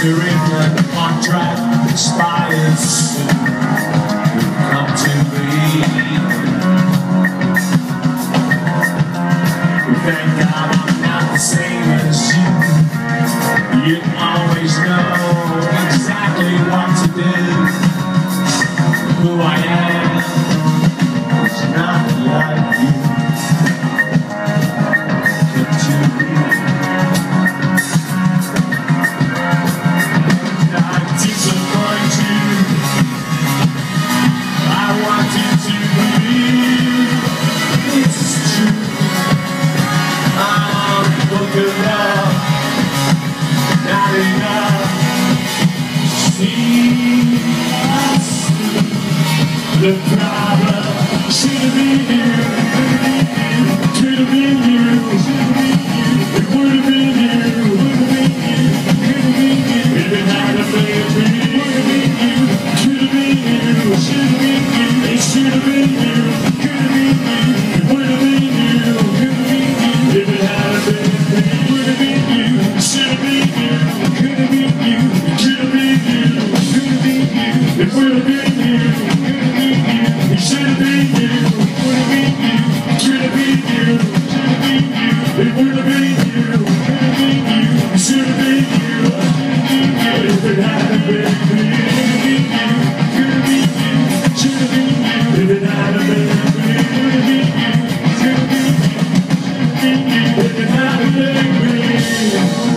Considering the contract expires soon, come to me. Thank God I'm not the same as you. You always know exactly what to do. Who I am is not like you. Come to me. I disappoint you. I want you to believe it's true. I'm looking up, not enough. See, I see the problem. Should have been you, could have been you, it would have been you, could have been you, if it had a baby, would have been you, could have been you, should have been you, it should have been you, could have been you, it would have been you, could have been you, if it had a baby, would have been you, should have been you, could have been you, should have been you, could have been you, it would have been you, could have been you, it should have been you, would have been you, should have been you, should have been you, it would have been you, could have been you, it should have been you, if it had a baby, could have been you, should have been you, if it had a baby, would have been you, could have been you, should have been you, if it had a baby.